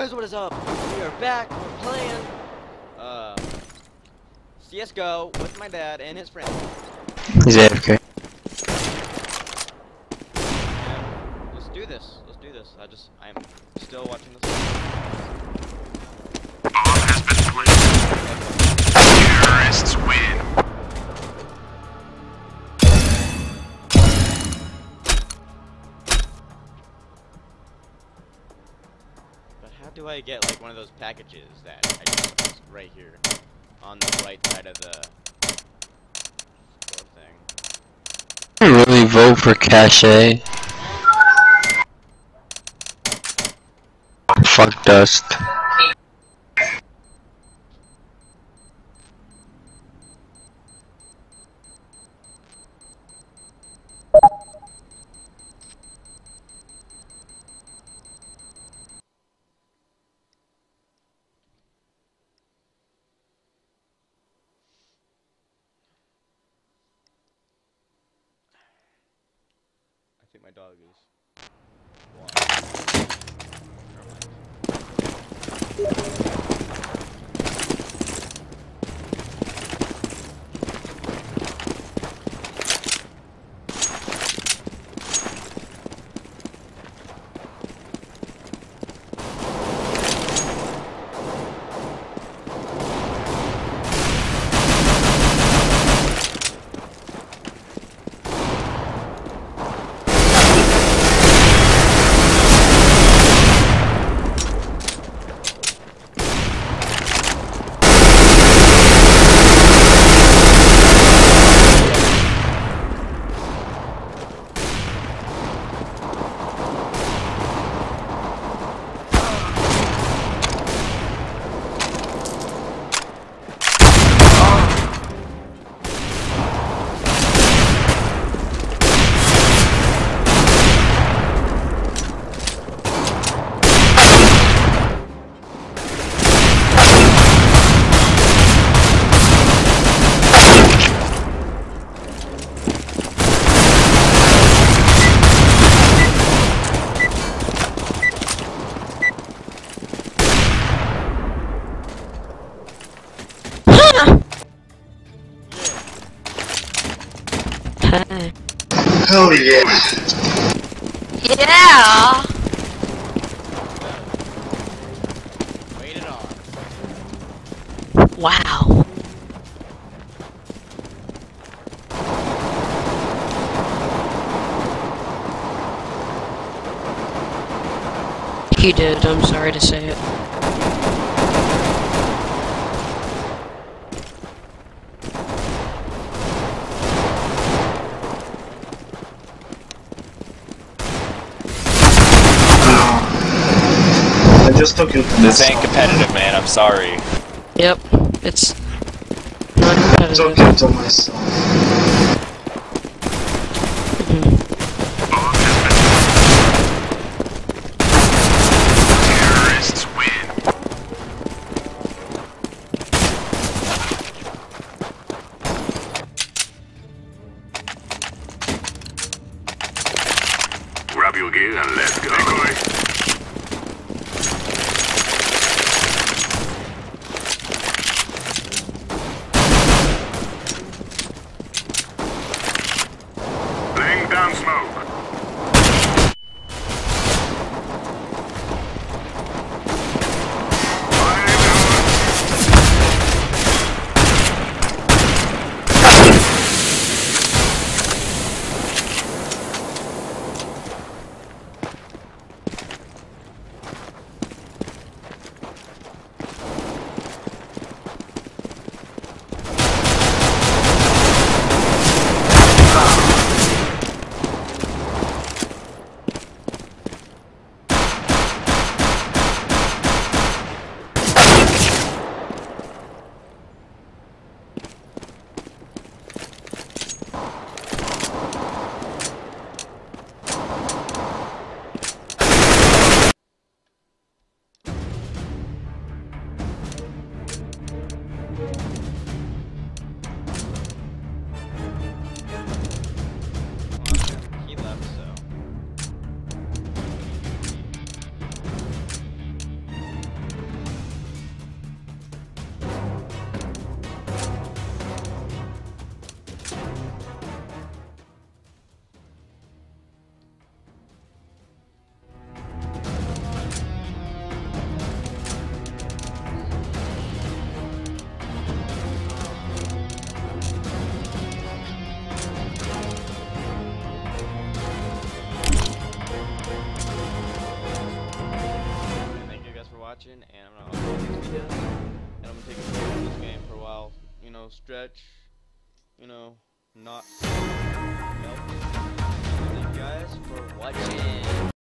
guys, what is up? We are back. We're playing CS:GO with my dad and his friend. He's AFK. And let's do this. Let's do this. I'm still watching this. Bomb has been planted. Terrorists win. But how do I get like one of those packages that I just pressed right here on the right side of the door thing? I really vote for Cache. Fuck Dust. I think my dog is. Hell yeah. Yeah! Wait it on. Wow. He did, I'm sorry to say it. I just took it. This ain't competitive, man. I'm sorry. Yep, it's not competitive. Took it to myself. Bomb has been planted. Terrorists win. Grab your gear and let's go. and I'm gonna take a break from this game for a while. You know, stretch. You know, not melt. Thank you guys for watching.